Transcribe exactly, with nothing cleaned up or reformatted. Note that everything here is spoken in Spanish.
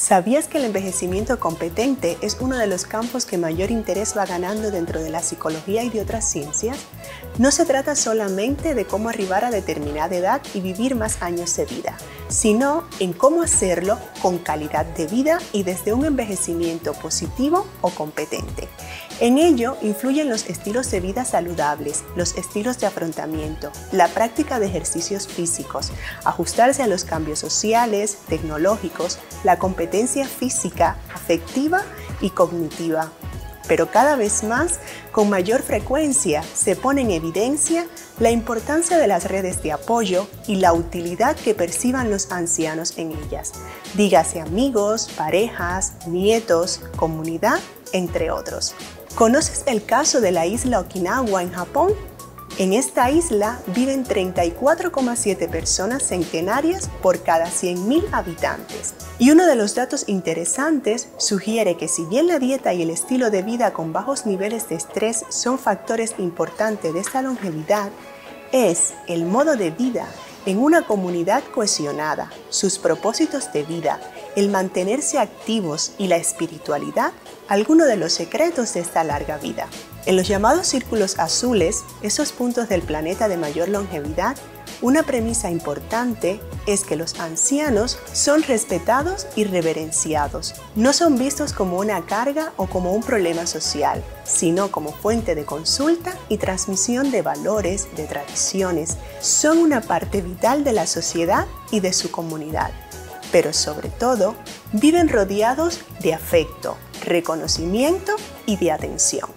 ¿Sabías que el envejecimiento competente es uno de los campos que mayor interés va ganando dentro de la psicología y de otras ciencias? No se trata solamente de cómo arribar a determinada edad y vivir más años de vida, sino en cómo hacerlo con calidad de vida y desde un envejecimiento positivo o competente. En ello influyen los estilos de vida saludables, los estilos de afrontamiento, la práctica de ejercicios físicos, ajustarse a los cambios sociales, tecnológicos, la competencia física, afectiva y cognitiva. Pero cada vez más, con mayor frecuencia, se pone en evidencia la importancia de las redes de apoyo y la utilidad que perciban los ancianos en ellas. Dígase amigos, parejas, nietos, comunidad, entre otros. ¿Conoces el caso de la isla Okinawa en Japón? En esta isla viven treinta y cuatro coma siete personas centenarias por cada cien mil habitantes. Y uno de los datos interesantes sugiere que si bien la dieta y el estilo de vida con bajos niveles de estrés son factores importantes de esta longevidad, es el modo de vida en una comunidad cohesionada, sus propósitos de vida, el mantenerse activos y la espiritualidad, algunos de los secretos de esta larga vida. En los llamados círculos azules, esos puntos del planeta de mayor longevidad, una premisa importante es que los ancianos son respetados y reverenciados. No son vistos como una carga o como un problema social, sino como fuente de consulta y transmisión de valores, de tradiciones. Son una parte vital de la sociedad y de su comunidad. Pero sobre todo, viven rodeados de afecto, reconocimiento y de atención.